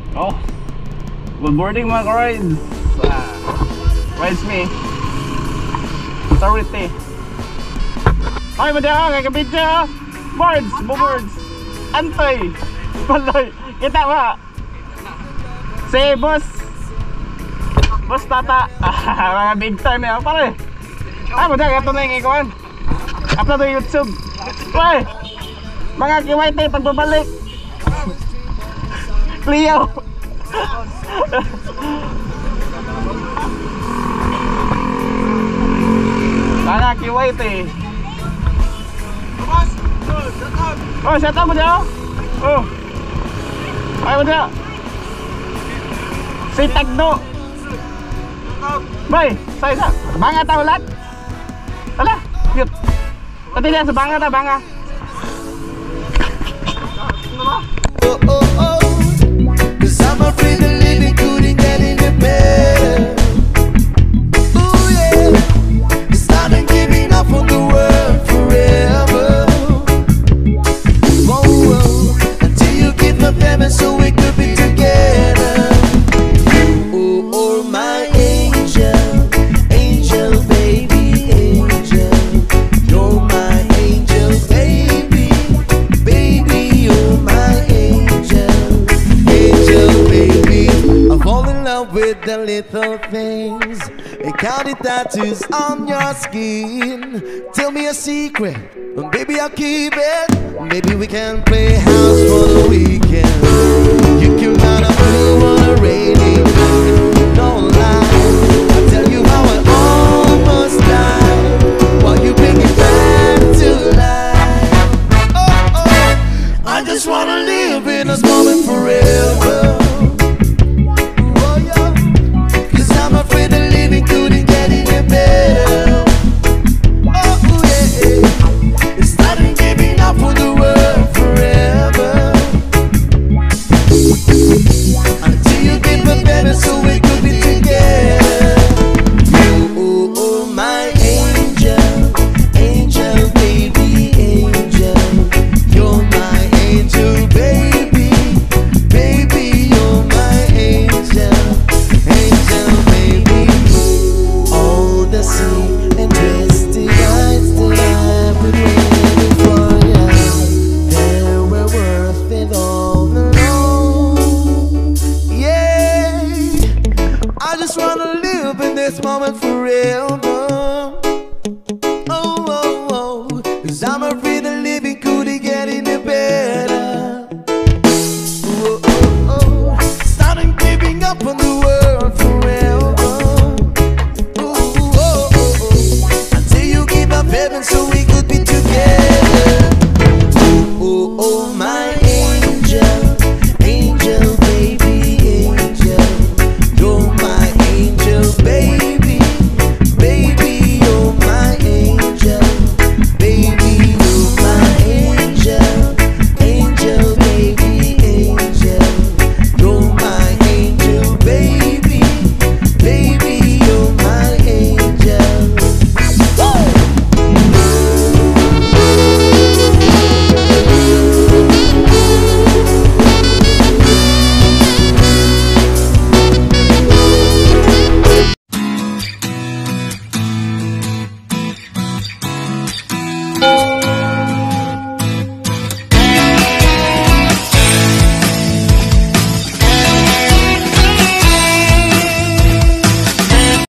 Oh, good morning mga ka-rides. Rides me authority. Ay mo dyan, kagabit dyan. Boards, boards. Antoy, paloy. Kita ba? Si boss Tata. Mga big time yan pare. Ay mo dyan, ito na yung ikawan. Upload na YouTube. Uy, mga KYT pagbabalik. Cleo. Mga KYT. Oh, shut up mo dyan. Oh, ay mo dyan. Si Tagno. Bay, sa banga ta ulat. Tala, cute. Tadi dyan sa banga ta, banga. Oh, oh, oh. 'Cause I'm afraid of living couldn't get any better. Ooh, yeah. It's not a giving up on the world forever. Whoa, whoa. Until you give up heaven so we could be together. Oh, oh, my angel, angel, baby, angel. You're my angel, baby, baby, you're my angel, angel, baby. I fall in love with the little things and counting tattoos on your skin. Tell me a secret, and baby I'll keep it. Maybe we can play house for the weekend. You can run a blue on a rainy night. Don't lie, I'll tell you how I almost died while you bring it back to life. Oh, oh, I just wanna live in this moment forever. Oh, yeah. 'Cause I'm afraid of living couldn't get any better. Oh, yeah. It's not in giving up for the world forever. Until you give a better so we could be together. Oh, oh, oh, my angel, angel, baby, angel. You're my angel, baby, baby, you're my angel, angel, baby. All the sea and misty nights that I've been waiting for you, they were worth it all alone. Yeah, I just wanna live in this moment forever.